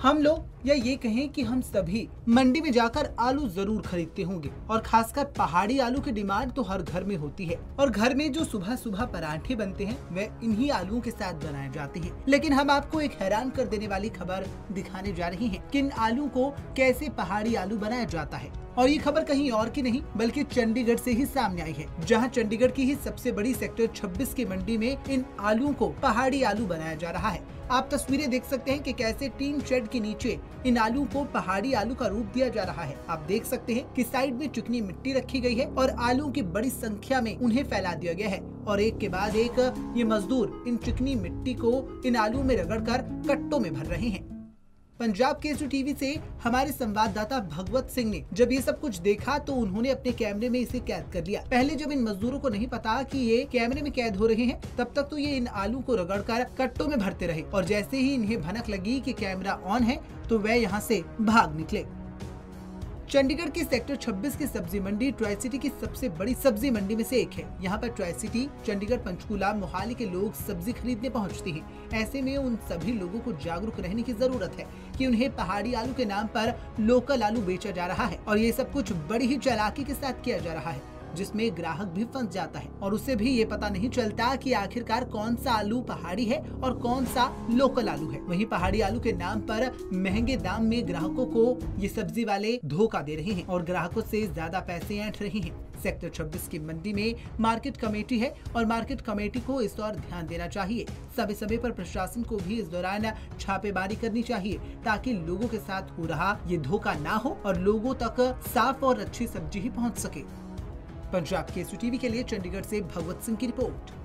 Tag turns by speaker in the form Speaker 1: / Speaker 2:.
Speaker 1: हम लोग या ये कहें कि हम सभी मंडी में जाकर आलू जरूर खरीदते होंगे और खासकर पहाड़ी आलू की डिमांड तो हर घर में होती है और घर में जो सुबह सुबह पराठे बनते हैं वह इन्हीं आलूओं के साथ बनाए जाते हैं। लेकिन हम आपको एक हैरान कर देने वाली खबर दिखाने जा रहे हैं कि इन आलू को कैसे पहाड़ी आलू बनाया जाता है। और ये खबर कहीं और की नहीं बल्कि चंडीगढ़ से ही सामने आई है, जहां चंडीगढ़ की ही सबसे बड़ी सेक्टर 26 की मंडी में इन आलूओं को पहाड़ी आलू बनाया जा रहा है। आप तस्वीरें देख सकते हैं कि कैसे टीन शेड के नीचे इन आलू को पहाड़ी आलू का रूप दिया जा रहा है। आप देख सकते हैं कि साइड में चिकनी मिट्टी रखी गई है और आलू की बड़ी संख्या में उन्हें फैला दिया गया है और एक के बाद एक ये मजदूर इन चिकनी मिट्टी को इन आलू में रगड़कर कट्टों में भर रहे हैं। पंजाब केसरी टीवी से हमारे संवाददाता भगवत सिंह ने जब ये सब कुछ देखा तो उन्होंने अपने कैमरे में इसे कैद कर लिया। पहले जब इन मजदूरों को नहीं पता कि ये कैमरे में कैद हो रहे हैं तब तक तो ये इन आलू को रगड़कर कट्टों में भरते रहे और जैसे ही इन्हें भनक लगी कि कैमरा ऑन है तो वह यहाँ से भाग निकले। चंडीगढ़ की सेक्टर 26 की सब्जी मंडी ट्राई सिटी की सबसे बड़ी सब्जी मंडी में से एक है। यहाँ पर ट्राई सिटी, चंडीगढ़, पंचकूला, मोहाली के लोग सब्जी खरीदने पहुँचते हैं। ऐसे में उन सभी लोगों को जागरूक रहने की जरूरत है कि उन्हें पहाड़ी आलू के नाम पर लोकल आलू बेचा जा रहा है और ये सब कुछ बड़ी ही चालाकी के साथ किया जा रहा है, जिसमें ग्राहक भी फंस जाता है और उसे भी ये पता नहीं चलता कि आखिरकार कौन सा आलू पहाड़ी है और कौन सा लोकल आलू है। वहीं पहाड़ी आलू के नाम पर महंगे दाम में ग्राहकों को ये सब्जी वाले धोखा दे रहे हैं और ग्राहकों से ज्यादा पैसे ऐंठ रहे हैं। सेक्टर 26 की मंडी में मार्केट कमेटी है और मार्केट कमेटी को इस और ध्यान देना चाहिए। समय समय पर प्रशासन को भी इस दौरान छापेमारी करनी चाहिए ताकि लोगों के साथ हो रहा ये धोखा ना हो और लोगों तक साफ और अच्छी सब्जी ही पहुंच सके। पंजाब केसरी टीवी के लिए चंडीगढ़ से भगवत सिंह की रिपोर्ट।